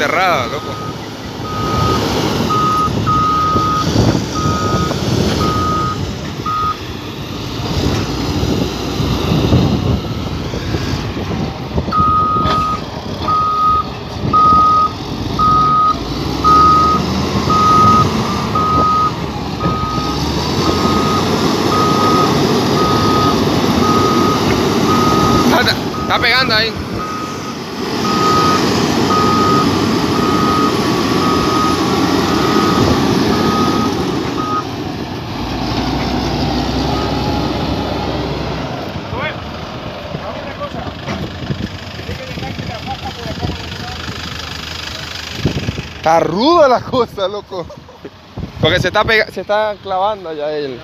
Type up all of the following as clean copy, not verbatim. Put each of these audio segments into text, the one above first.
enterrada, loco. Está pegando ahí. Está ruda la cosa, loco. Porque se está clavando allá él.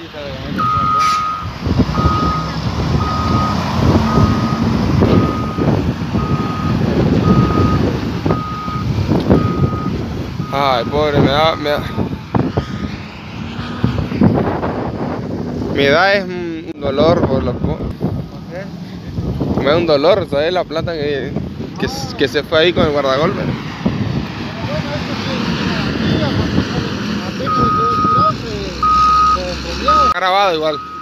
Ay, pobre, me da es un dolor por la... Me da un dolor, ¿sabes? La plata que se fue ahí con el guardagolpe. Grabado igual.